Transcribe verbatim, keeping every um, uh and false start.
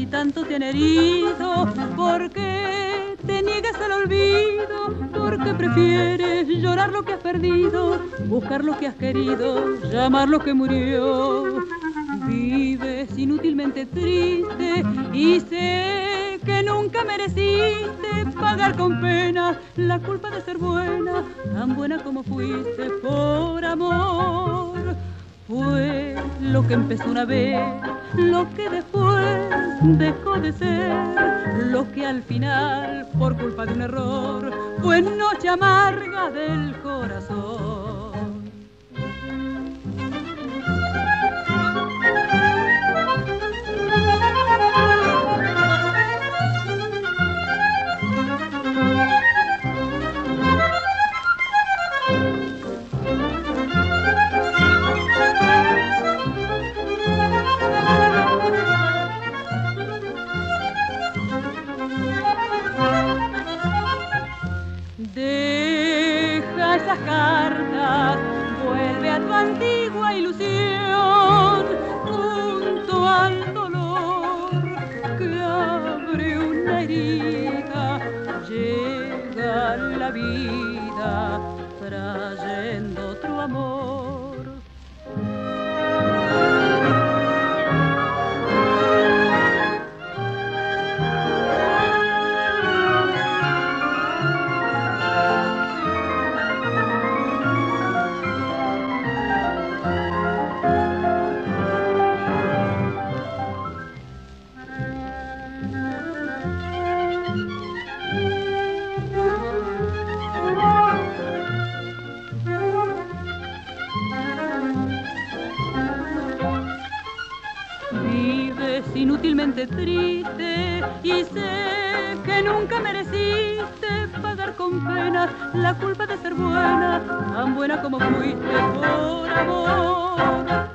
tanto te han herido, ¿por qué te niegas al olvido? ¿Por qué prefieres llorar lo que has perdido, buscar lo que has querido, llamar lo que murió? Vives inútilmente triste y sé que nunca mereciste pagar con pena la culpa de ser buena, tan buena como fuiste por amor. Fue lo que empezó una vez, lo que después dejó de ser, lo que al final, por culpa de un error, fue noche amarga del corazón. Deja esas cartas, vuelve a tu antigua ilusión, junto al dolor que abre una herida, llega la vida trayendo otro amor. Vives inútilmente triste y sé que nunca mereciste pagar con pena la culpa de ser buena, tan buena como fuiste por amor.